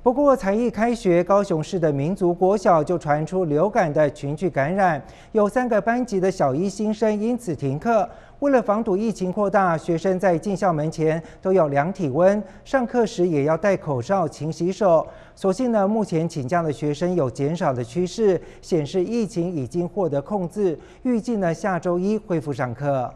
不过，才艺开学，高雄市的民族国小就传出流感的群聚感染，有3个班级的小一新生因此停课。为了防堵疫情扩大，学生在进校门前都要量体温，上课时也要戴口罩、勤洗手。所幸呢，目前请假的学生有减少的趋势，显示疫情已经获得控制。预计呢，下周1恢复上课。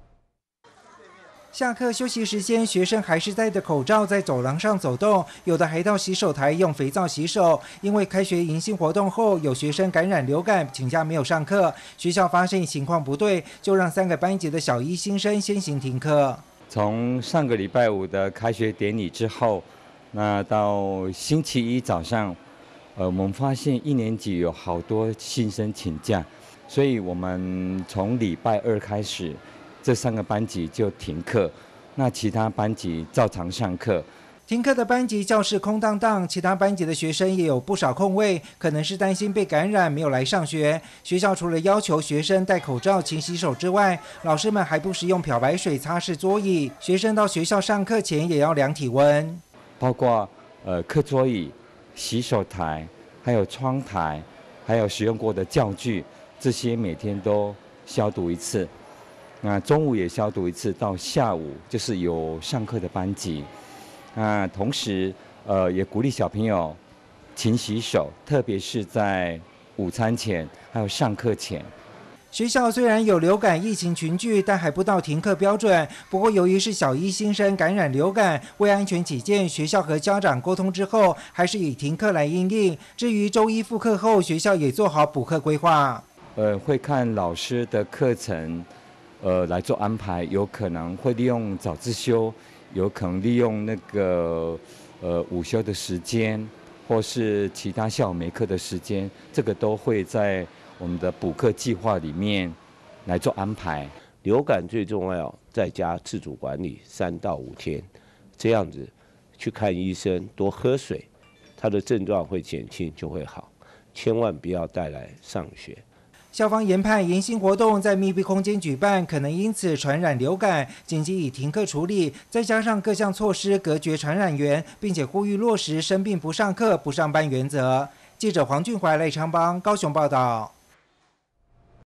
下课休息时间，学生还是戴着口罩在走廊上走动，有的还到洗手台用肥皂洗手。因为开学迎新活动后，有学生感染流感，请假没有上课。学校发现情况不对，就让3个班级的小一新生先行停课。 从上个礼拜5的开学典礼之后，那到星期1早上，我们发现1年级有好多新生请假，所以我们从礼拜2开始。这3个班级就停课，那其他班级照常上课。 停课的班级教室空荡荡，其他班级的学生也有不少空位，可能是担心被感染没有来上学。学校除了要求学生戴口罩、勤洗手之外，老师们还不时用漂白水擦拭桌椅。学生到学校上课前也要量体温， 包括课桌椅、洗手台，还有窗台，还有使用过的教具，这些每天都消毒1次。那中午也消毒1次，到下午就是有上课的班级。那同时，也鼓励小朋友勤洗手，特别是在午餐前还有上课前。 学校虽然有流感疫情群聚，但还不到停课标准。不过，由于是小一新生感染流感，为安全起见，学校和家长沟通之后，还是以停课来因应。至于周1复课后，学校也做好补课规划。 会看老师的课程。来做安排，有可能会利用早自修，有可能利用那个午休的时间，或是其他下午没课的时间，这个都会在我们的补课计划里面来做安排。 流感最重要，在家自主管理3到5天，这样子去看医生，多喝水，他的症状会减轻就会好，千万不要带来上学。 校方研判迎新活动在密闭空间举办，可能因此传染流感，紧急以停课处理，再加上各项措施隔绝传染源，并且呼吁落实生病不上课、不上班原则。记者黄俊怀、赖昌邦高雄报道。